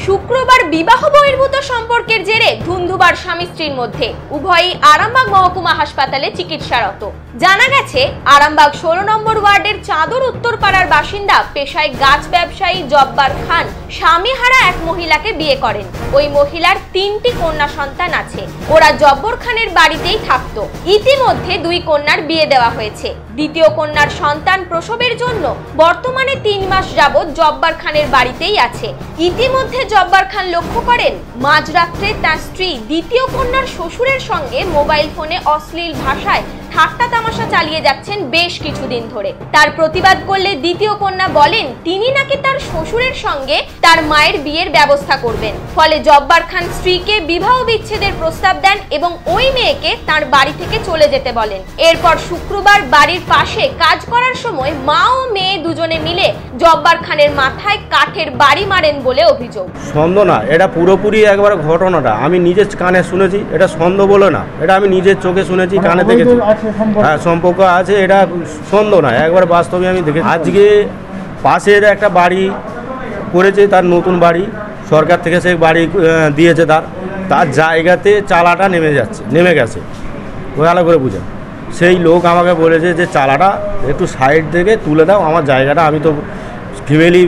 শুক্রবার বিবাহ বহির্ভূত সম্পর্কের জেরে ধুন্ধুবার স্বামী স্ত্রীর মধ্যে উভয়ই আরামবাগ মহকুমা হাসপাতালে চিকিৎসারত। জানা গেছে, আরামবাগ 16 নম্বর ওয়ার্ডের চাঁদর উত্তরপাড়ার বাসিন্দা পেশায় গাছ ব্যবসায়ী জব্বার খান স্বামীহারা এক মহিলাকে বিয়ে করেন। ওই মহিলার 3টি কন্যা সন্তান আছে। ওরা জব্বর খানের বাড়িতেই থাকতো। ইতিমধ্যে 2 কন্যার বিয়ে দেওয়া হয়েছে। দ্বিতীয় কন্যার সন্তান প্রসবের জন্য বর্তমানে 3 মাস যাবৎ জব্বার খানের বাড়িতেই আছে। ইতিমধ্যে জব্বার খান লক্ষ্য করেন, মাঝরাত্রে তার স্ত্রী দ্বিতীয় কন্যার শ্বশুরের সঙ্গে মোবাইল ফোনে অশ্লীল ভাষায় ঠাট্টা তামাশা চালিয়ে যাচ্ছেন বেশ কিছুদিন ধরে। তার প্রতিবাদ করলে দ্বিতীয় কন্যা বলেন তিনি নাকি তার শ্বশুরের সঙ্গে তার মায়ের বিয়ের ব্যবস্থা করবেন। ফলে জব্বার খান স্ত্রীকে বিবাহ বিচ্ছেদের প্রস্তাব দেন এবং ওই মেয়েকে তার বাড়ি থেকে চলে যেতে বলেন। এরপর শুক্রবার বাড়ির পাশে কাজ করার সময় মা ও মেয়ে দুজনে মিলে জব্বার খানের মাথায় কাঠের বাড়ি মারেন বলে অভিযোগ। সন্দেহ না, এটা পুরোপুরি একবার ঘটনাটা আমি নিজের কানে শুনেছি। এটা সন্দেহ বলে না, এটা আমি নিজের চোখে শুনেছি, কানে দেখেছি। হ্যাঁ, সম্পর্ক আছে, এটা সন্দেহ না, একবার বাস্তবে আমি দেখেছি। আজকে পাশের একটা বাড়ি করেছে, তার নতুন বাড়ি, সরকার থেকে সেই বাড়ি দিয়েছে। তার জায়গাতে চালাটা নেমে গেছে। ওই আলো করে বুঝেন, সেই লোক আমাকে বলেছে যে চালাটা একটু সাইড থেকে তুলে দাও, আমার জায়গাটা আমি তো ফ্যামিলি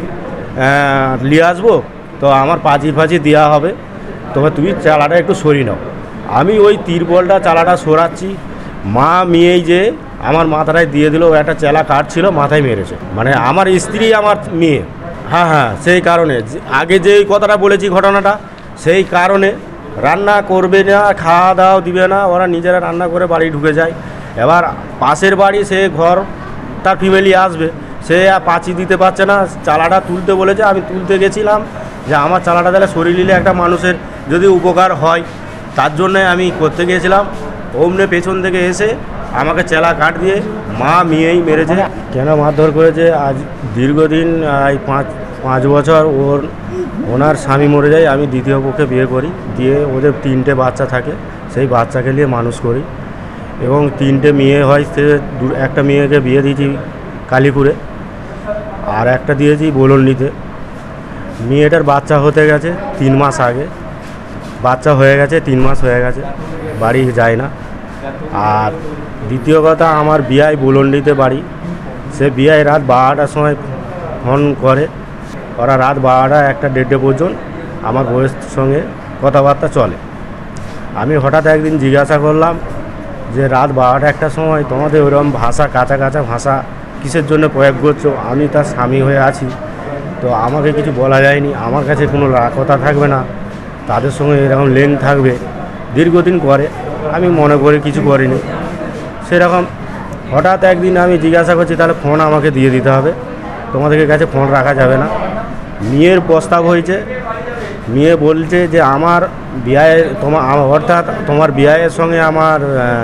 নিয়ে আসবো, তো আমার পাঁচি দেওয়া হবে, তবে তুমি চালাটা একটু সরিয়ে নাও। আমি ওই তিরপলটা চালাটা সরাচ্ছি, মা মেয়েই যে আমার মাথাটায় দিয়ে দিল। একটা চেলা কাঠ ছিল, মাথায় মেরেছে। মানে আমার স্ত্রী আমার মেয়ে। হ্যাঁ, সেই কারণে আগে যেই কথাটা বলেছি ঘটনাটা, সেই কারণে রান্না করবে না, খাওয়া দাওয়া দিবে না, ওরা নিজেরা রান্না করে বাড়ি ঢুকে যায়। এবার পাশের বাড়ি সে ঘর তার ফ্যামিলি আসবে, সে পাঁচি দিতে পারছে না, চালাটা তুলতে বলেছে। আমি তুলতে গেছিলাম যে আমার চালাটা তাহলে সরিয়ে নিলে একটা মানুষের যদি উপকার হয়, তার জন্যে আমি করতে গিয়েছিলাম। অমনে পেছন থেকে এসে আমাকে চেলা কাঠ দিয়ে মা মেয়েই মেরেছে। কেন মারধর করেছে? আজ দীর্ঘদিন 5 বছর ওনার স্বামী মরে যায়, আমি দ্বিতীয় পক্ষে বিয়ে করি, দিয়ে ওদের 3টে বাচ্চা থাকে, সেই বাচ্চাকে নিয়ে মানুষ করি এবং 3টে মেয়ে হয়। সে একটা মেয়েকে বিয়ে দিয়েছি কালীপুরে, আর একটা দিয়েছি বোলন্ডিতে। মেয়েটার বাচ্চা হতে গেছে 3 মাস আগে, বাচ্চা হয়ে গেছে, 3 মাস হয়ে গেছে, বাড়ি যায় না। আর দ্বিতীয় কথা, আমার বিয়ায় বোলন্ডিতে বাড়ি, সে বিয়ায় রাত 12টার সময় ফোন করে। ওরা রাত 12টা 1টা পর্যন্ত আমার বউয়ের সঙ্গে কথাবার্তা চলে। আমি হঠাৎ একদিন জিজ্ঞাসা করলাম যে রাত 12টা 1টার সময় তোমাদের ওরকম ভাষা, কাঁচা ভাষা কিসের জন্য প্রয়োগ করছো? আমি তার স্বামী হয়ে আছি, তো আমাকে কিছু বলা যায়নি, আমার কাছে কোনো কথা থাকবে না, তাদের সঙ্গে এরকম লিঙ্ক থাকবে। দীর্ঘদিন করে আমি মনে করে কিছু করিনি। সেরকম হঠাৎ একদিন আমি জিজ্ঞাসা করছি, তাহলে ফোন আমাকে দিয়ে দিতে হবে, তোমাদের কাছে ফোন রাখা যাবে না। মেয়ের প্রস্তাব হয়েছে, মেয়ে বলছে যে আমার বিয়ে, অর্থাৎ তোমার বিয়ের সঙ্গে আমার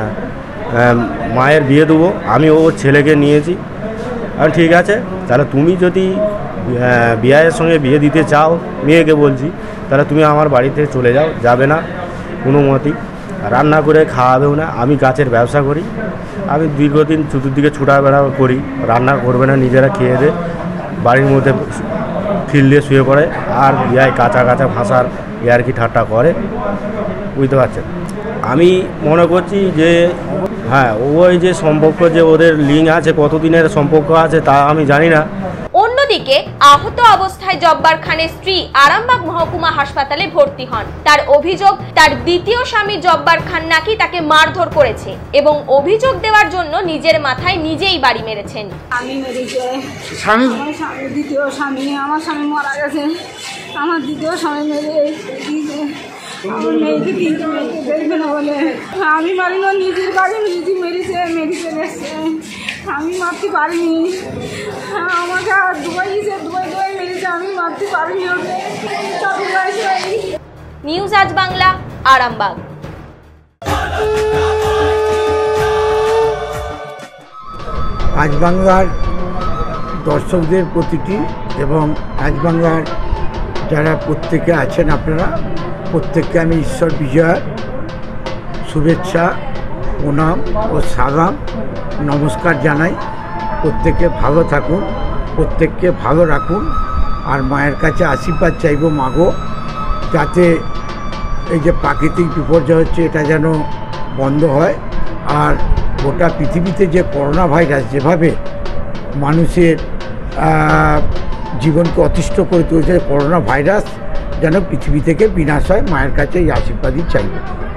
মায়ের বিয়ে দেবো, আমি ওর ছেলেকে নিয়েছি। আর ঠিক আছে, তাহলে তুমি যদি বিয়ের সঙ্গে বিয়ে দিতে চাও, মেয়েকে বলছি, তাহলে তুমি আমার বাড়িতে চলে যাও, যাবে না কোনো মতেই, রান্না করে খাওয়াবেও না। আমি গাছের ব্যবসা করি, আমি দীর্ঘদিন চতুর্দিকে ছুটাবেড়া করি, রান্না করবে না, নিজেরা খেয়ে দে বাড়ির মধ্যে ফিল দিয়ে শুয়ে পড়ে, আর বিয়ায় কাঁচা ভাষার ইয়ার্কি ঠাট্টা করে, বুঝতে পারছেন। আমি মনে করছি যে হ্যাঁ, ওই যে সম্পর্ক, যে ওদের লিঙ্ক আছে, কতদিনের সম্পর্ক আছে তা আমি জানি না। অন্যদিকে আহত অবস্থায় জব্বার খানের স্ত্রী আরামবাগ মহকুমা হাসপাতালে ভর্তি হন। তার অভিযোগ, তার দ্বিতীয় স্বামী জব্বার খান নাকি তাকে মারধর করেছে এবং অভিযোগ দেওয়ার জন্য নিজের মাথায় নিজেই বাড়ি মেরেছেন। আমি মেরেছে দ্বিতীয় স্বামী, আমার স্বামী মারা গেছে, আমার দ্বিতীয় স্বামী মেরে দিয়েছে। আমার মেয়েকে 3টে মেয়েকে দেখবে না বলে আমি মারি না, নিজের বাড়ি নিজে মেরেছে এসছে, আমি মারতে পারিনি। আমাকে আর দুবাই মেরেছে, আমি মারতে পারিনি ওকে। নিউজ আজ বাংলা, আরামবাগ। আজ বাংলার দর্শকদের প্রতিটি এবং আজ বাংলার যারা প্রত্যেকে আছেন, আপনারা প্রত্যেককে আমি ঈশ্বর বিজয়ার শুভেচ্ছা, প্রণাম ও সালাম নমস্কার জানাই। প্রত্যেকে ভালো থাকুন, প্রত্যেককে ভালো রাখুন, আর মায়ের কাছে আশীর্বাদ চাইব, মাগো যাতে এই যে প্রাকৃতিক বিপর্যয় হচ্ছে এটা যেন বন্ধ হয়। আর গোটা পৃথিবীতে যে করোনা ভাইরাস যেভাবে মানুষের জীবনকে অতিষ্ঠ করে তুলেছে, করোনা ভাইরাস যেন পৃথিবী থেকে বিনাশ হয়, মায়ের কাছে এই আশীর্বাদই চাইব।